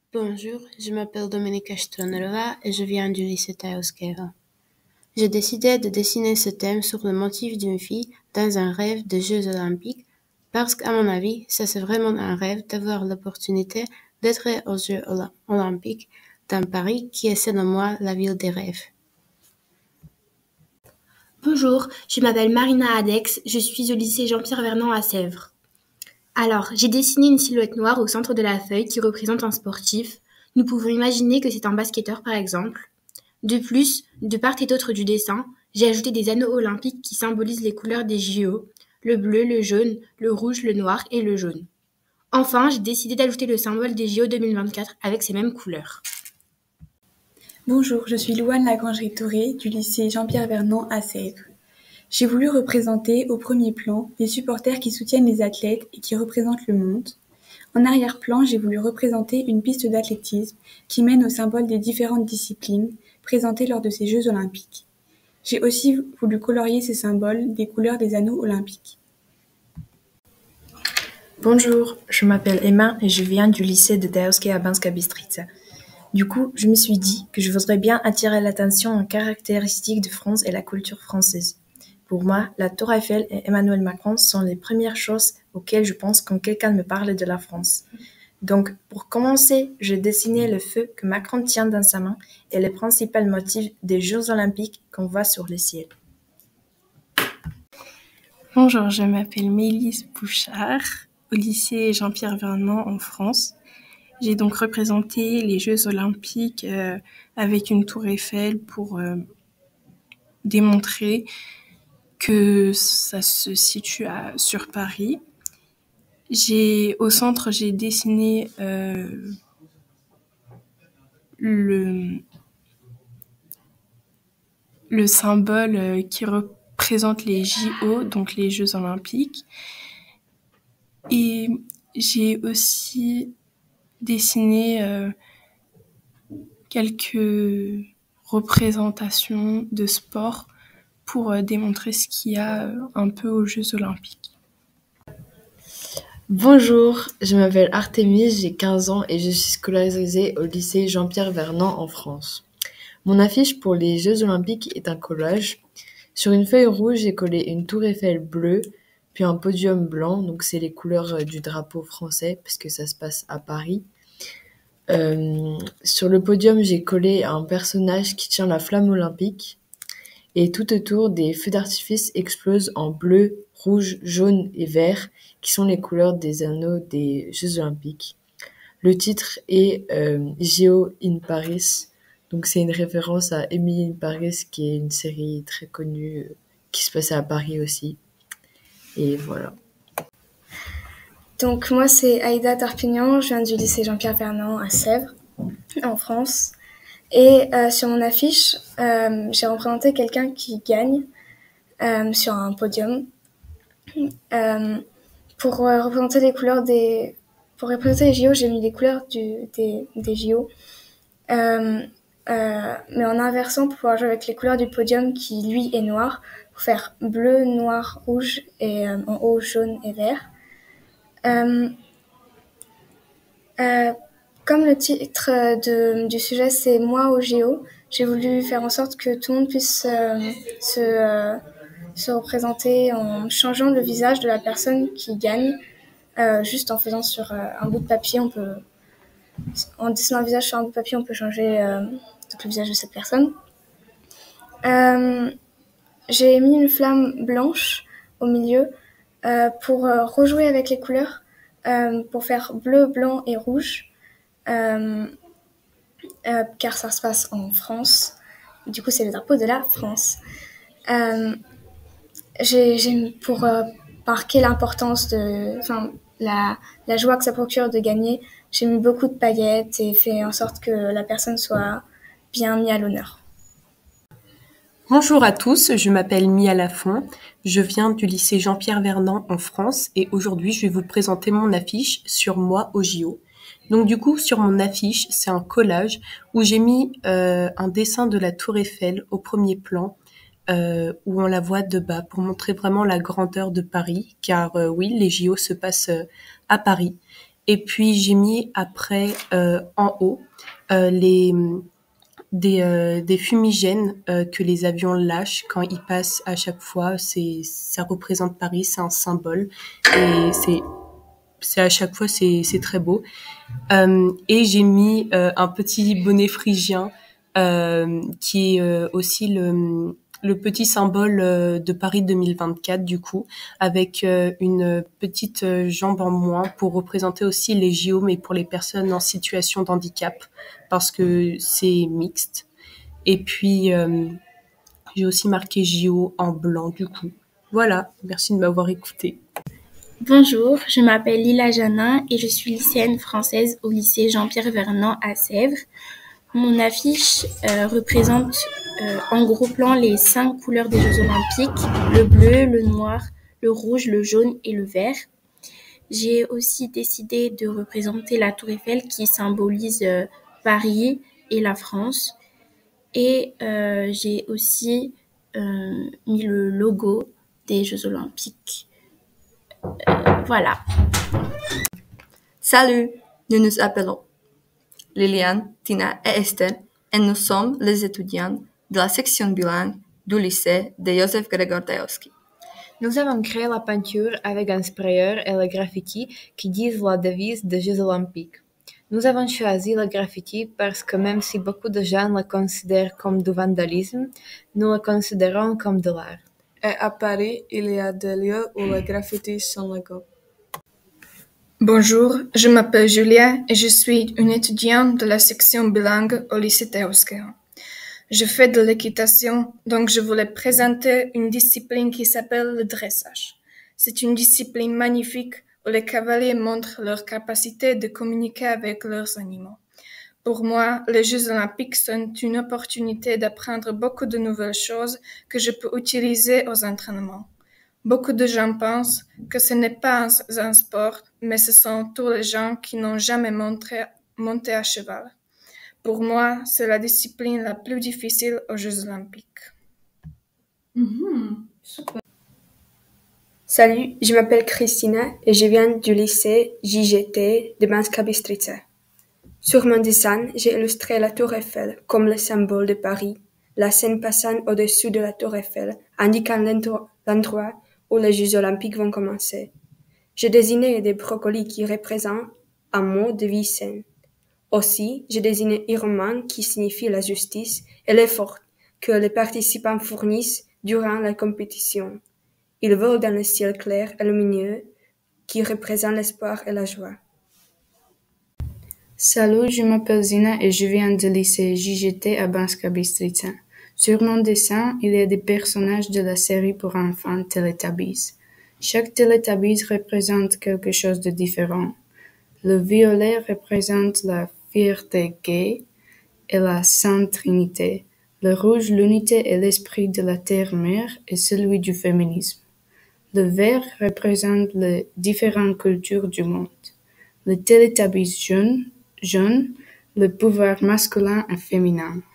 Bonjour, je m'appelle Dominika Stronarova et je viens du lycée Taoskeva. J'ai décidé de dessiner ce thème sur le motif d'une fille dans un rêve de Jeux olympiques parce qu'à mon avis, ça c'est vraiment un rêve d'avoir l'opportunité d'être aux Jeux olympiques dans Paris qui est selon moi la ville des rêves. Bonjour, je m'appelle Marina Adex, je suis au lycée Jean-Pierre Vernant à Sèvres. Alors, j'ai dessiné une silhouette noire au centre de la feuille qui représente un sportif. Nous pouvons imaginer que c'est un basketteur par exemple. De plus, de part et d'autre du dessin, j'ai ajouté des anneaux olympiques qui symbolisent les couleurs des JO, le bleu, le jaune, le rouge, le noir et le jaune. Enfin, j'ai décidé d'ajouter le symbole des JO 2024 avec ces mêmes couleurs. Bonjour, je suis Louane Lagrangerie-Touré du lycée Jean-Pierre Vernant à Sèvres. J'ai voulu représenter au premier plan les supporters qui soutiennent les athlètes et qui représentent le monde. En arrière-plan, j'ai voulu représenter une piste d'athlétisme qui mène au symbole des différentes disciplines présentées lors de ces Jeux olympiques. J'ai aussi voulu colorier ces symboles des couleurs des anneaux olympiques. Bonjour, je m'appelle Emma et je viens du lycée de Daoske à Banska Bystrica. Du coup, je me suis dit que je voudrais bien attirer l'attention aux caractéristiques de France et la culture française. Pour moi, la Tour Eiffel et Emmanuel Macron sont les premières choses auxquelles je pense quand quelqu'un me parle de la France. Donc, pour commencer, j'ai dessiné le feu que Macron tient dans sa main et les principaux motifs des Jeux olympiques qu'on voit sur le ciel. Bonjour, je m'appelle Mélisse Bouchard, au lycée Jean-Pierre Vernant en France. J'ai donc représenté les Jeux olympiques avec une tour Eiffel pour démontrer que ça se situe sur Paris. Au centre, j'ai dessiné le symbole qui représente les JO, donc les Jeux olympiques. Et j'ai aussi dessiné quelques représentations de sport pour démontrer ce qu'il y a un peu aux Jeux olympiques. Bonjour, je m'appelle Artémise, j'ai 15 ans et je suis scolarisée au lycée Jean-Pierre Vernant en France. Mon affiche pour les Jeux olympiques est un collage. Sur une feuille rouge, j'ai collé une tour Eiffel bleue, puis un podium blanc, donc c'est les couleurs du drapeau français, parce que ça se passe à Paris. Sur le podium, j'ai collé un personnage qui tient la flamme olympique, et tout autour, des feux d'artifice explosent en bleu, rouge, jaune et vert, qui sont les couleurs des anneaux des Jeux olympiques. Le titre est JO in Paris, donc c'est une référence à Emily in Paris, qui est une série très connue qui se passait à Paris aussi. Et voilà. Donc moi c'est Aïda Tarpignan, je viens du lycée Jean-Pierre Vernant à Sèvres, en France. Et sur mon affiche, j'ai représenté quelqu'un qui gagne sur un podium. Pour représenter les couleurs pour représenter les JO, j'ai mis les couleurs des JO. Mais en inversant pour pouvoir jouer avec les couleurs du podium qui lui est noir, pour faire bleu, noir, rouge et en haut jaune et vert. Comme le titre du sujet c'est Moi au JO, j'ai voulu faire en sorte que tout le monde puisse se représenter en changeant le visage de la personne qui gagne, juste en faisant sur un bout de papier, en dessinant un visage sur un bout de papier, on peut changer le visage de cette personne. J'ai mis une flamme blanche au milieu pour rejouer avec les couleurs, pour faire bleu, blanc et rouge, car ça se passe en France. Du coup, c'est le drapeau de la France. J'ai pour marquer l'importance la joie que ça procure de gagner, j'ai mis beaucoup de paillettes et fait en sorte que la personne soit bien mise à l'honneur. Bonjour à tous, je m'appelle Mia Lafont, je viens du lycée Jean-Pierre Vernant en France et aujourd'hui je vais vous présenter mon affiche sur moi au JO. Donc du coup sur mon affiche c'est un collage où j'ai mis un dessin de la tour Eiffel au premier plan où on la voit de bas pour montrer vraiment la grandeur de Paris car oui les JO se passent à Paris. Et puis j'ai mis après en haut des fumigènes que les avions lâchent quand ils passent à chaque fois. Ça représente Paris, c'est un symbole et c'est à chaque fois c'est très beau. Et j'ai mis un petit bonnet phrygien qui est aussi le petit symbole de Paris 2024 du coup, avec une petite jambe en moins pour représenter aussi les JO, mais pour les personnes en situation de handicap, parce que c'est mixte. Et puis j'ai aussi marqué JO en blanc du coup. Voilà, merci de m'avoir écouté. Bonjour, je m'appelle Lila Janin et je suis lycéenne française au lycée Jean-Pierre Vernant à Sèvres. Mon affiche représente en gros plan les 5 couleurs des Jeux Olympiques, le bleu, le noir, le rouge, le jaune et le vert. J'ai aussi décidé de représenter la Tour Eiffel qui symbolise Paris et la France. Et j'ai aussi mis le logo des Jeux Olympiques. Voilà. Salut, nous nous appelons Liliane, Tina et Estelle et nous sommes les étudiants de la section bilingue du lycée de Josef Gregor Dailowski. Nous avons créé la peinture avec un sprayeur et le graffiti qui disent la devise des Jeux Olympiques. Nous avons choisi le graffiti parce que même si beaucoup de gens le considèrent comme du vandalisme, nous le considérons comme de l'art. Et à Paris, il y a des lieux où les graffitis sont légaux. Bonjour, je m'appelle Julia et je suis une étudiante de la section bilingue au lycée Théoskeo. Je fais de l'équitation, donc je voulais présenter une discipline qui s'appelle le dressage. C'est une discipline magnifique où les cavaliers montrent leur capacité de communiquer avec leurs animaux. Pour moi, les Jeux Olympiques sont une opportunité d'apprendre beaucoup de nouvelles choses que je peux utiliser aux entraînements. Beaucoup de gens pensent que ce n'est pas un sport, mais ce sont tous les gens qui n'ont jamais monté à cheval. Pour moi, c'est la discipline la plus difficile aux Jeux Olympiques. Super. Salut, je m'appelle Christina et je viens du lycée JGT de Banska Bystrica. Sur mon dessin, j'ai illustré la Tour Eiffel comme le symbole de Paris, la scène passant au-dessus de la Tour Eiffel, indiquant l'endroit où les Jeux Olympiques vont commencer. J'ai dessiné des brocolis qui représentent un mot de vie saine. Aussi, j'ai dessiné Ironman qui signifie la justice et l'effort que les participants fournissent durant la compétition. Ils volent dans le ciel clair et lumineux qui représente l'espoir et la joie. Salut, je m'appelle Zina et je viens du lycée JGT à Banska Bystrica. Sur mon dessin, il y a des personnages de la série pour enfants Teletubbies. Chaque Teletubbies représente quelque chose de différent. Le violet représente la fierté gay et la Sainte Trinité. Le rouge, l'unité et l'esprit de la terre-mère et celui du féminisme. Le vert représente les différentes cultures du monde. Le Teletubbies jaune, le pouvoir masculin et féminin.